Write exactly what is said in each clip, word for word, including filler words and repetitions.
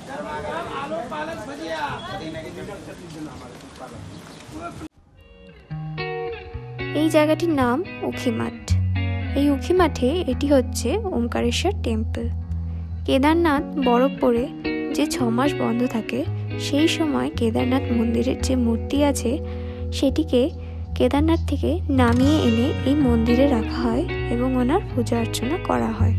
এই জায়গাটির নাম উখিমাঠ। এই উখিমাঠে এটি হচ্ছে ওমকারেশ্বর টেম্পল। কেদারনাথ বরফ পড়ে যে ছ মাস বন্ধ থাকে, সেই সময় কেদারনাথ মন্দিরের যে মূর্তি আছে সেটিকে কেদারনাথ থেকে নামিয়ে এনে এই মন্দিরে রাখা হয় এবং ওনার পূজা অর্চনা করা হয়।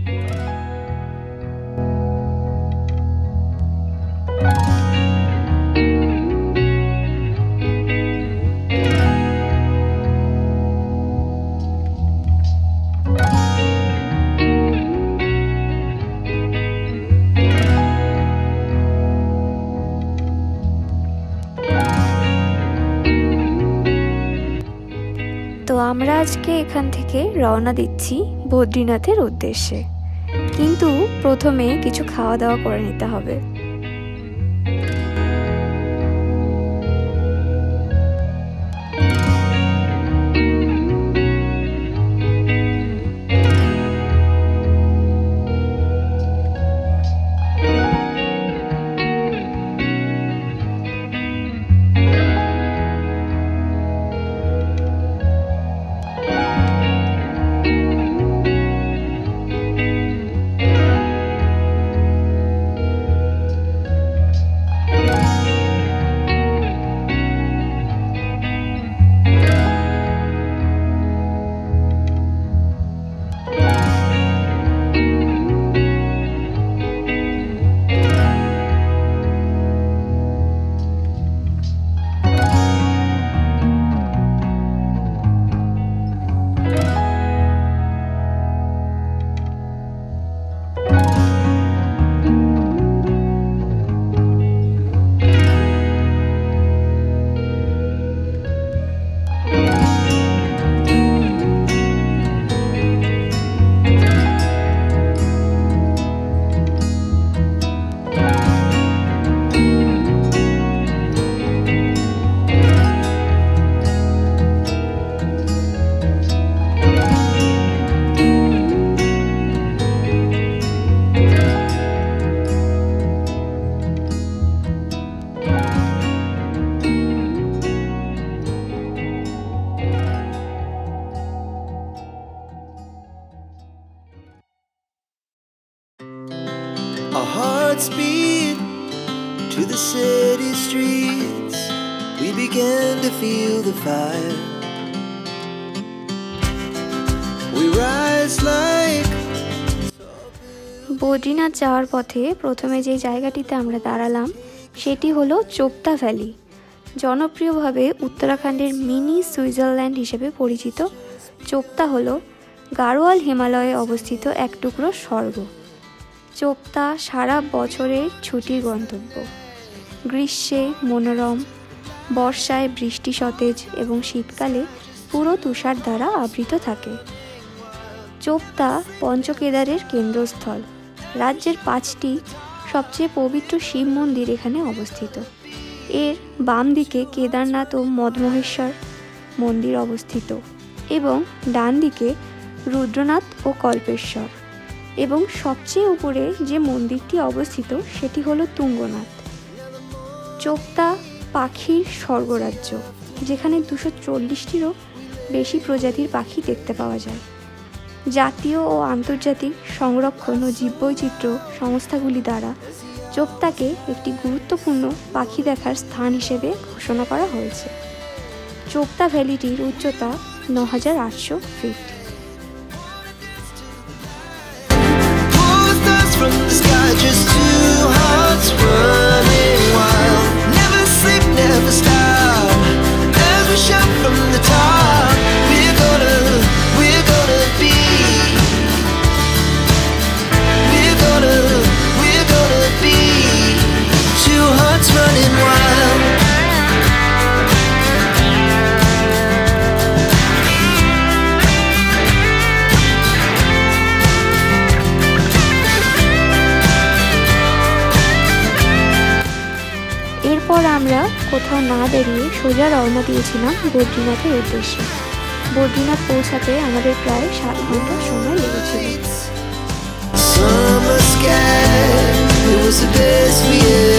তো আমরা আজকে এখান থেকে রওনা দিচ্ছি বদ্রীনাথের উদ্দেশ্যে, কিন্তু প্রথমে কিছু খাওয়া দাওয়া করে নিতে হবে। Our hearts beat to the city streets. We began to feel the fire. We rise like Badrinath যাওয়ার পথে প্রথমে যে জায়গাটিতে আমরা দাঁড়ালাম সেটি হলো চোপতা ভ্যালি। জনপ্রিয়ভাবে উত্তরাখণ্ডের মিনি সুইজারল্যান্ড হিসেবে পরিচিত চোপতা হলো গাড়োয়াল হিমালয়ে অবস্থিত এক টুকরো স্বর্গ। চোপতা সারা বছরের ছুটির গন্তব্য। গ্রীষ্মে মনোরম, বর্ষায় বৃষ্টি সতেজ এবং শীতকালে পুরো তুষার দ্বারা আবৃত থাকে। চোপতা পঞ্চকেদারের কেন্দ্রস্থল। রাজ্যের পাঁচটি সবচেয়ে পবিত্র শিব মন্দির এখানে অবস্থিত। এর বাম দিকে কেদারনাথ ও মদমহেশ্বর মন্দির অবস্থিত এবং ডান দিকে রুদ্রনাথ ও কল্পেশ্বর, এবং সবচেয়ে উপরে যে মন্দিরটি অবস্থিত সেটি হলো তুঙ্গনাথ। চোপতা পাখির স্বর্গরাজ্য, যেখানে দুশো চল্লিশটিরও বেশি প্রজাতির পাখি দেখতে পাওয়া যায়। জাতীয় ও আন্তর্জাতিক সংরক্ষণ ও জীববৈচিত্র্য সংস্থাগুলি দ্বারা চোপতাকে একটি গুরুত্বপূর্ণ পাখি দেখার স্থান হিসেবে ঘোষণা করা হয়েছে। চোপতা ভ্যালিটির উচ্চতা ন হাজার আটশো feet. from the sky, just two hearts running wild. Never sleep, never stop. As we shout from the top, we're gonna, we're gonna be. We're gonna, we're gonna be. Two hearts running wild. এরপর আমরা কোথাও না দাঁড়িয়ে সোজা রওনা দিয়েছিলাম বদ্রীনাথের উদ্দেশ্যে। বদ্রীনাথ পৌঁছাতে আমাদের প্রায় সাত ঘন্টা সময় লেগেছিল।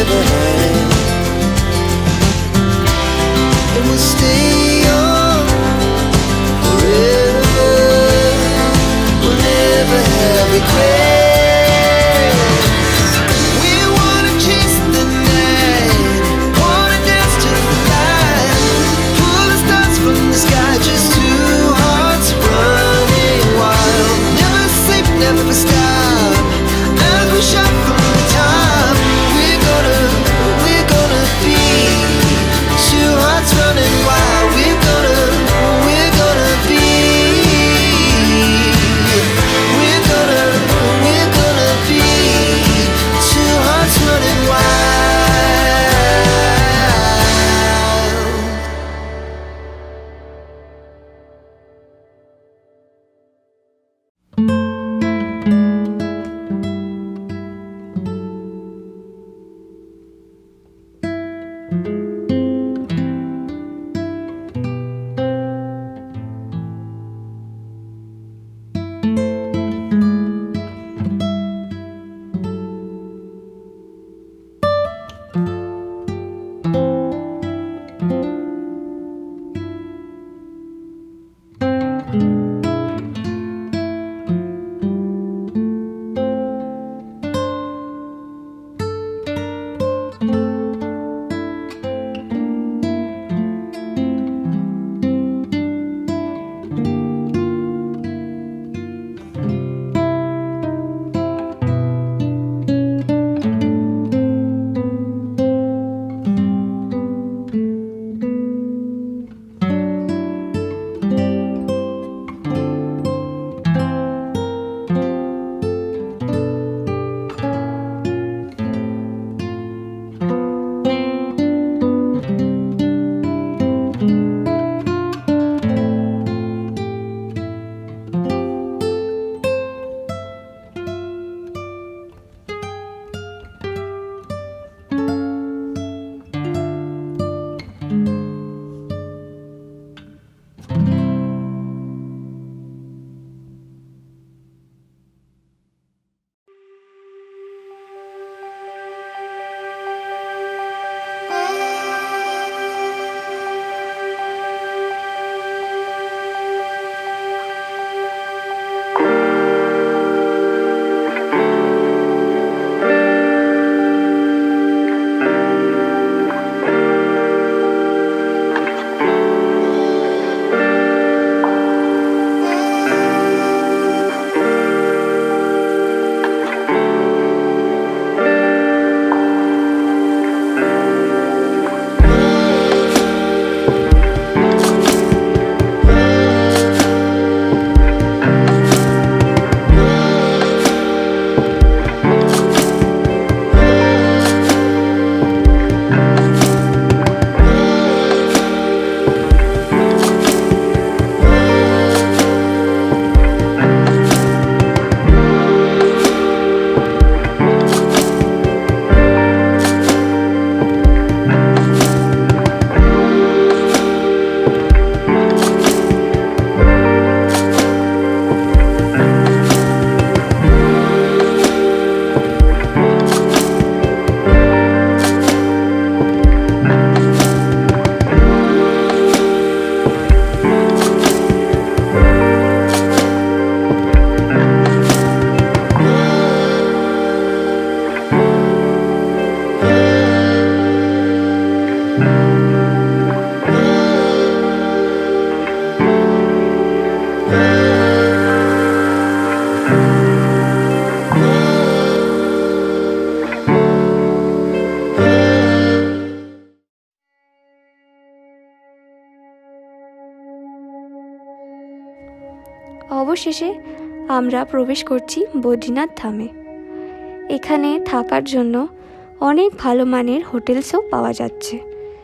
অবশেষে আমরা প্রবেশ করছি বদ্রীনাথ ধামে। এখানে থাকার জন্য অনেক ভালো মানের হোটেলসও পাওয়া যাচ্ছে।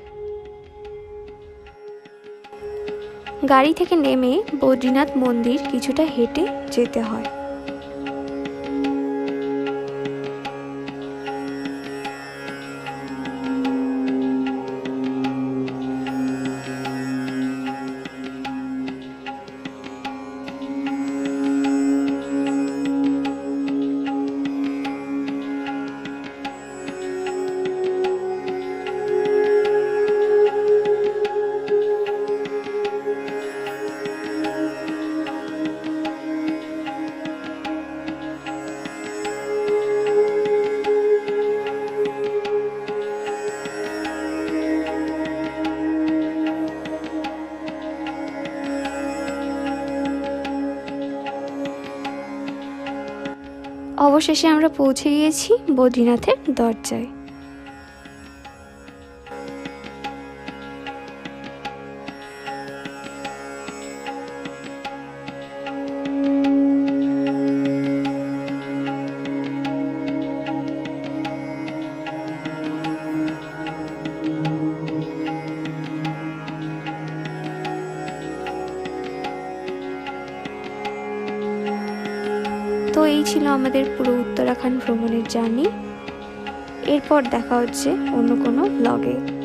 গাড়ি থেকে নেমে বদ্রীনাথ মন্দির কিছুটা হেঁটে যেতে হয়। অবশেষে আমরা পৌঁছে গিয়েছি বদ্রীনাথের দরজায়। তো এই ছিল আমাদের পুরো উত্তরাখণ্ড ভ্রমণের জার্নি। এরপর দেখা হচ্ছে অন্য কোনো ব্লগে।